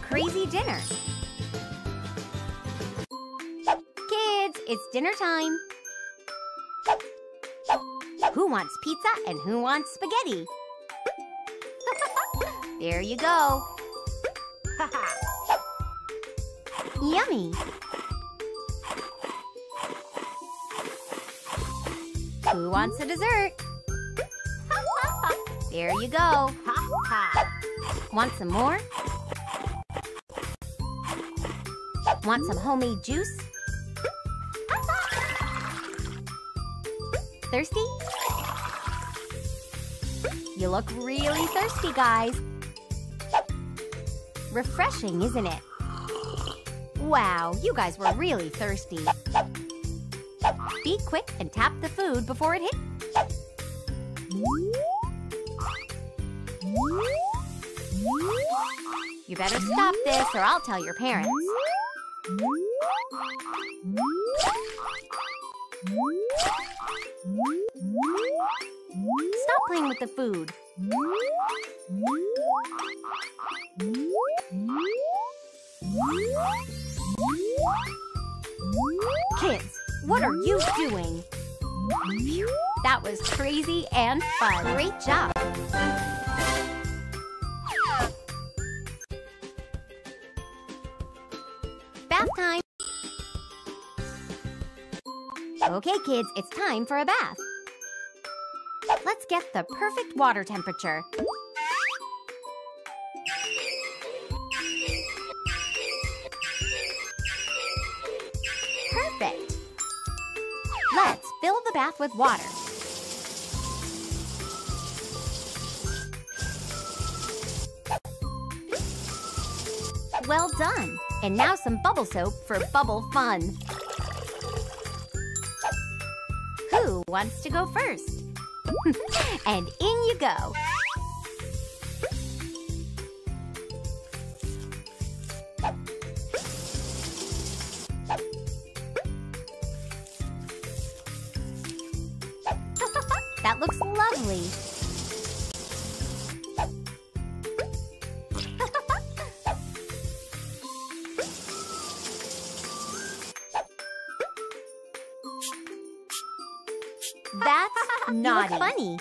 crazy dinner. Kids, it's dinner time. Who wants pizza and who wants spaghetti? There you go. Yummy. Who wants a dessert? There you go. Want some more? Want some homemade juice? Thirsty? You look really thirsty, guys. Refreshing, isn't it? Wow, you guys were really thirsty. Be quick and tap the food before it hits. You better stop this or I'll tell your parents. Stop playing with the food. Kids, what are you doing? Phew, that was crazy and fun. Great job. Bath time. Okay, kids, it's time for a bath. Let's get the perfect water temperature. Perfect. Let's fill the bath with water. Well done. And now some bubble soap for bubble fun. Who wants to go first? And in you go. That looks lovely. That's naughty. Funny.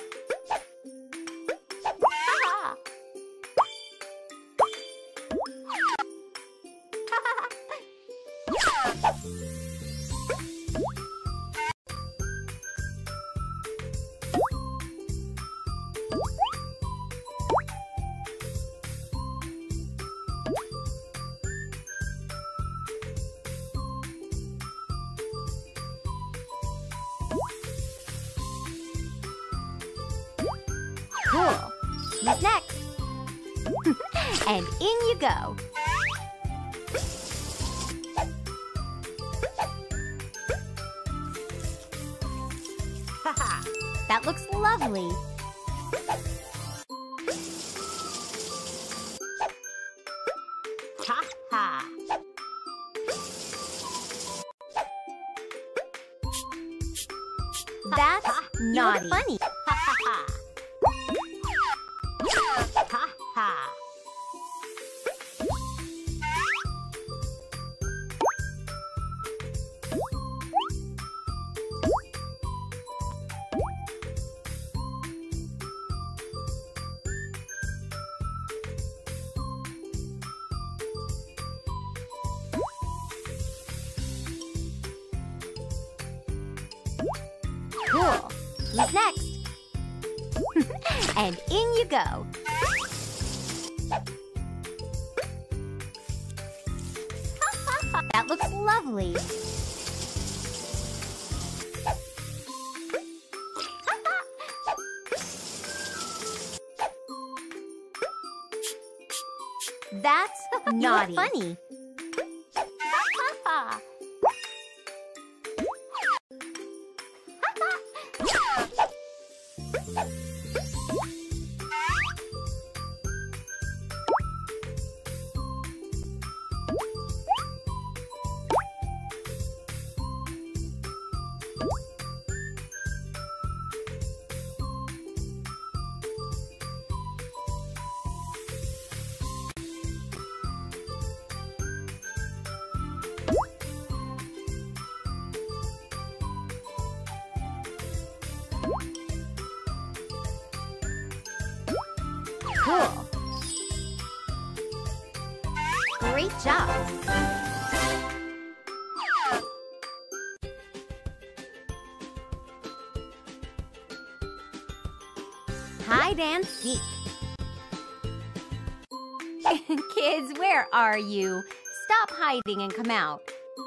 Cool. Who's next? And in you go. That looks lovely. That's naughty. Funny. Cool. Who's next? And in you go. That looks lovely. That's naughty. Funny. Great job! Hide and seek. Kids, where are you? Stop hiding and come out.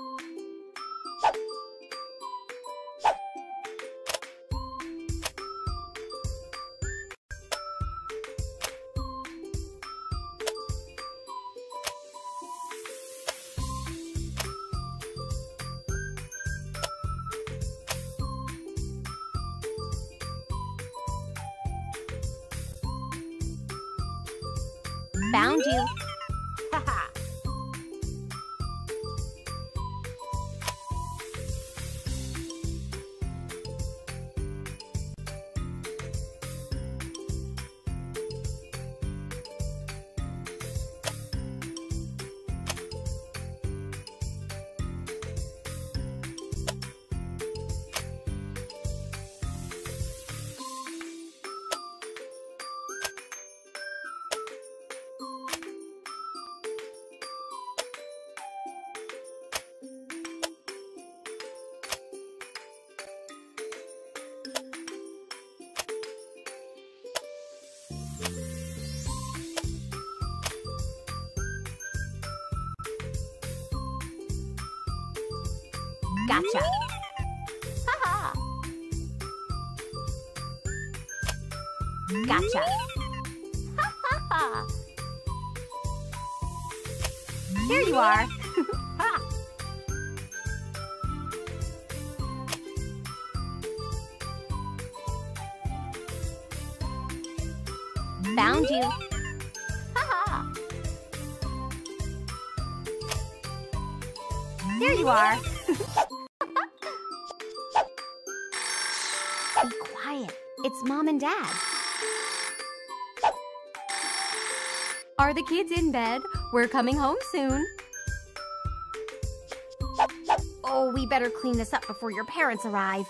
Found you. Haha. Gotcha. Haha. Gotcha. Ha ha ha. There you are. Ha. Found you. Ha ha. There you are. Be quiet. It's Mom and Dad. Are the kids in bed? We're coming home soon. Oh, we better clean this up before your parents arrive.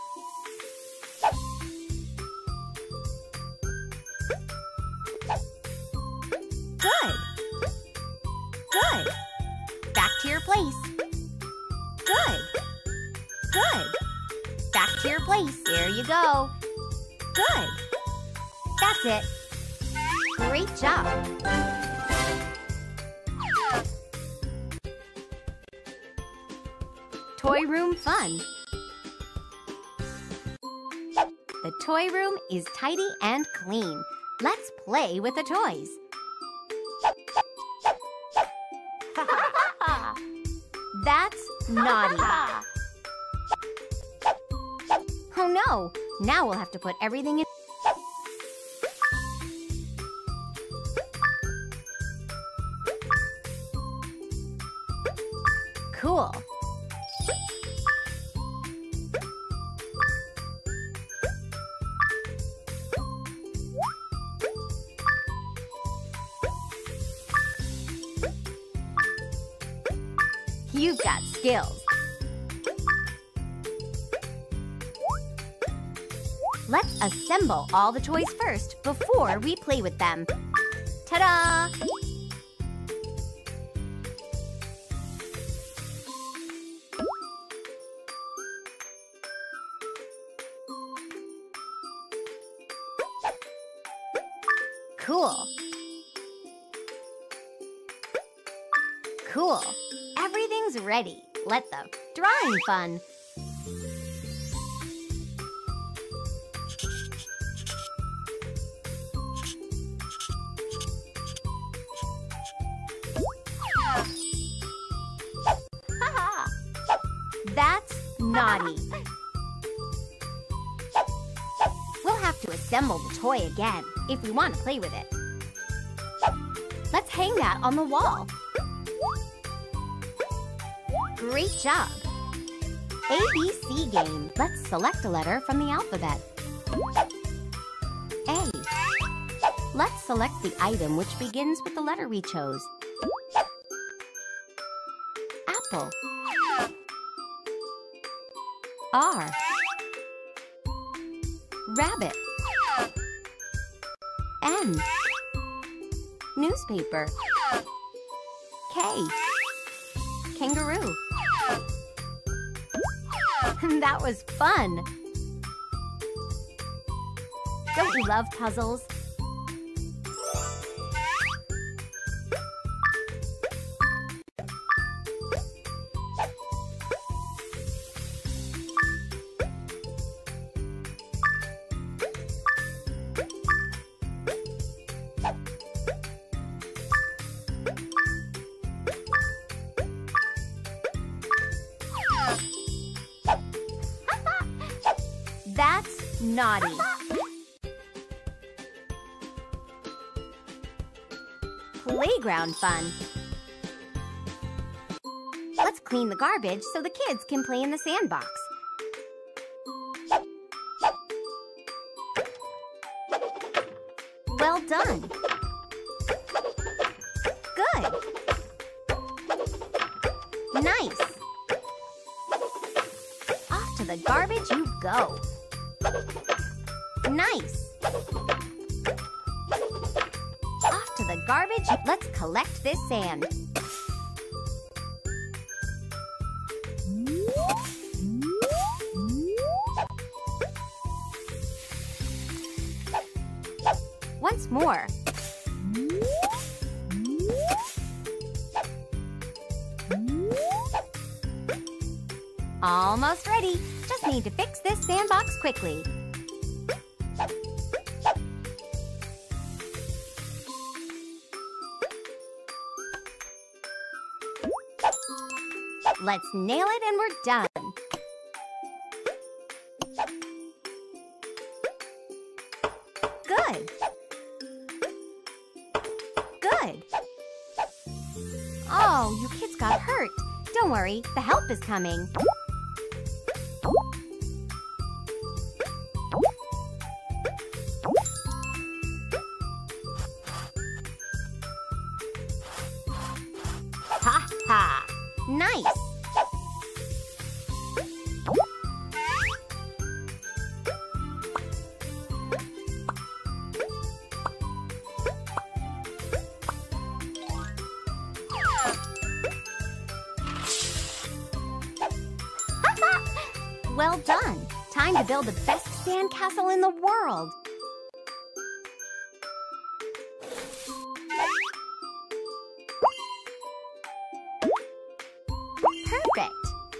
Good. Good. Back to your place. Good. Good. Back to your place. There you go. Good. That's it. Great job. Toy room fun. The toy room is tidy and clean. Let's play with the toys. That's naughty. Oh no! Now we'll have to put everything in. Cool. You've got skills. Let's assemble all the toys first before we play with them. Ta-da! Cool. Cool. Everything's ready. Let the drawing fun. Haha. That's naughty. We'll have to assemble the toy again if we want to play with it. Let's hang that on the wall. Great job! ABC game. Let's select a letter from the alphabet. A. Let's select the item which begins with the letter we chose. Apple. R. Rabbit. N. Newspaper. K. Kangaroo. That was fun! Don't you love puzzles? That's naughty. Playground fun. Let's clean the garbage so the kids can play in the sandbox. Well done. Good. Nice. Off to the garbage you go. Nice. Off to the garbage. Let's collect this sand. Once more. Almost ready. Just need to fix this sandbox quickly. Let's nail it and we're done. Good. Good. Oh, you kids got hurt. Don't worry, the help is coming. Ha ha! Nice! Well done! Time to build the best sandcastle in the world! Perfect!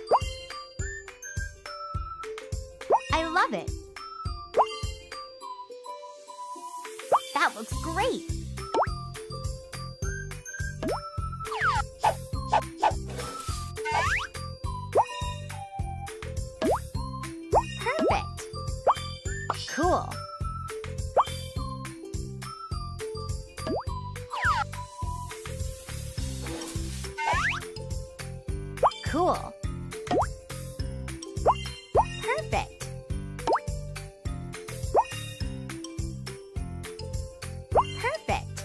I love it! That looks great! Perfect! Cool! Cool! Perfect! Perfect!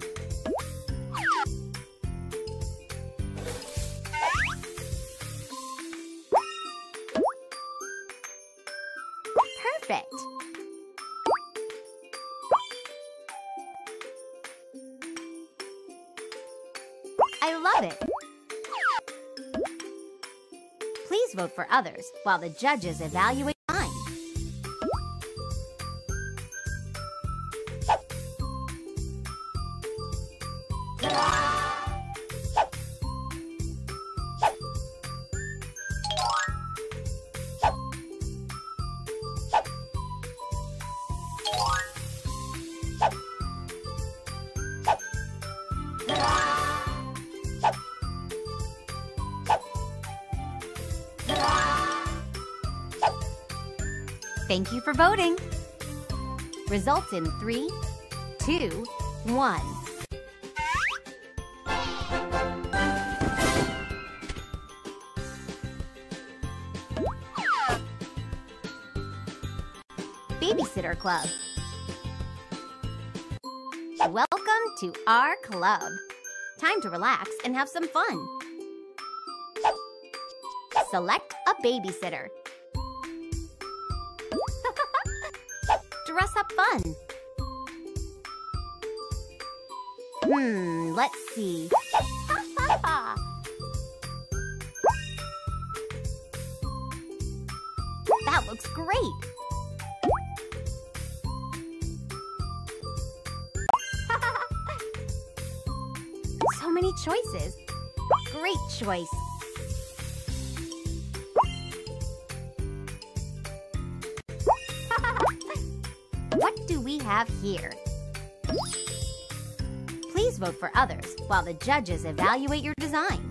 Perfect! I love it! Please vote for others while the judges evaluate mine. Thank you for voting. Results in 3, 2, 1. Babysitter Club. Welcome to our club. Time to relax and have some fun. Select a babysitter. Dress up fun. Let's see. That looks great! So many choices. Great choice. What do we have here? Please vote for others while the judges evaluate your design.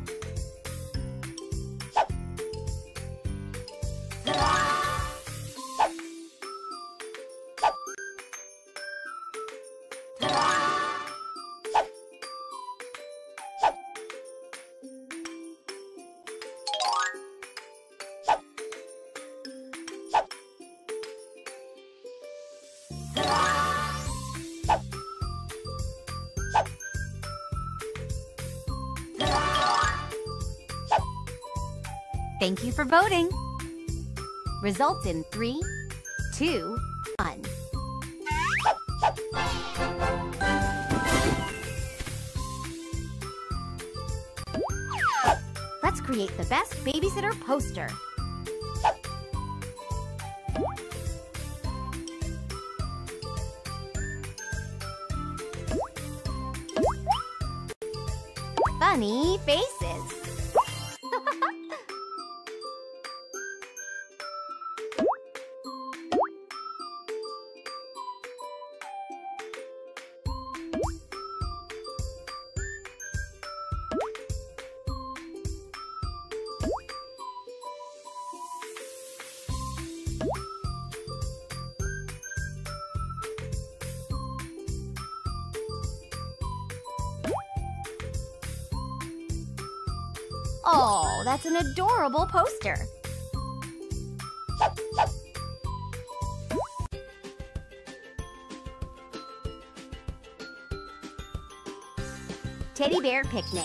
Thank you for voting. Results in 3, 2, 1. Let's create the best babysitter poster. Funny faces. Oh, that's an adorable poster. Teddy bear picnic.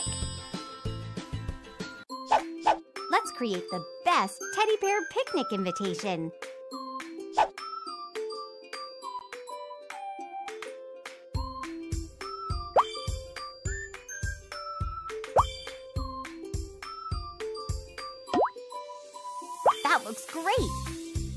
Let's create the best teddy bear picnic invitation. That looks great!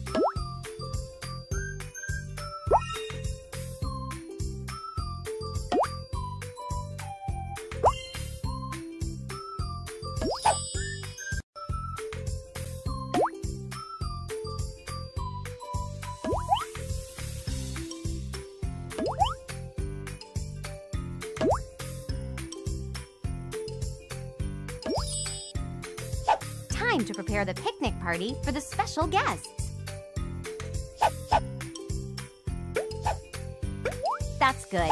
Time to prepare the picnic party for the special guests. That's good.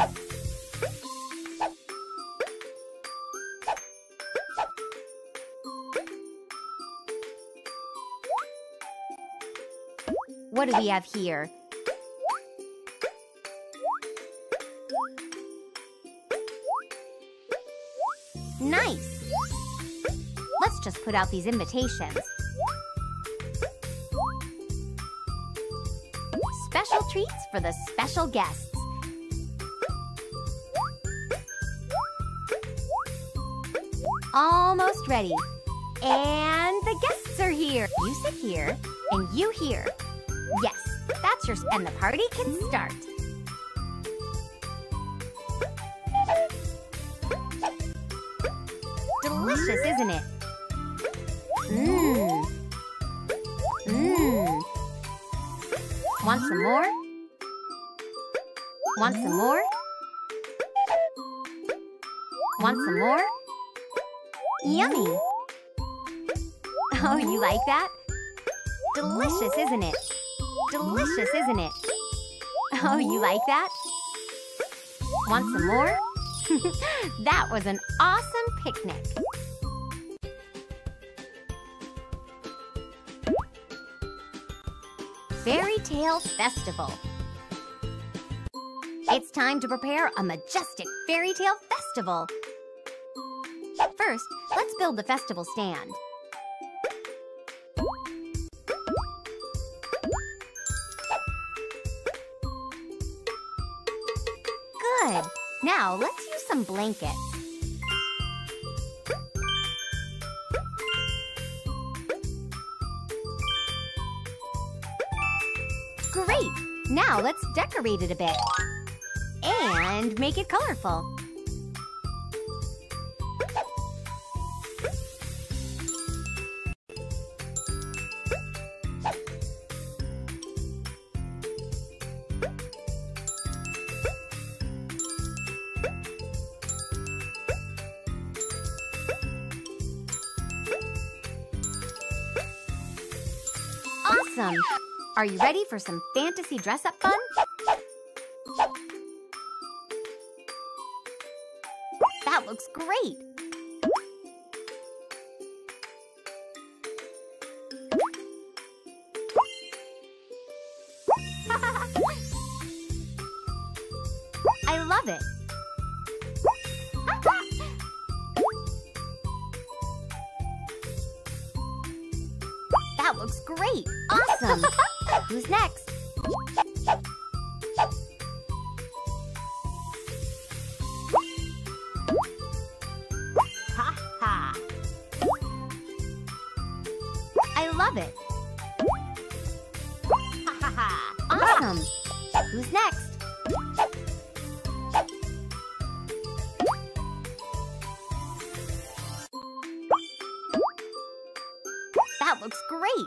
What do we have here? Nice! Let's just put out these invitations. Special treats for the special guests. Almost ready. And the guests are here. You sit here, and you here. Yes, that's your... And the party can start. Delicious, isn't it? Mmm. Mmm. Want some more? Want some more? Want some more? Yummy! Oh, you like that? Delicious, isn't it? Delicious, isn't it? Oh, you like that? Want some more? That was an awesome picnic! Fairy Tale Festival. It's time to prepare a majestic fairy tale festival. First, let's build the festival stand. Good. Now, let's use some blankets. Great! Now let's decorate it a bit. And make it colorful. Awesome! Are you ready for some fantasy dress-up fun? That looks great! I love it! That looks great! Awesome! Who's next? Ha ha! I love it! Ha ha ha! Awesome! Who's next? That looks great!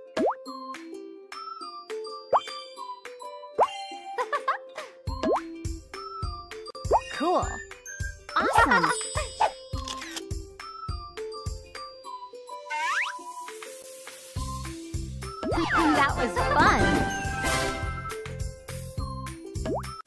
Cool! Awesome! That was fun!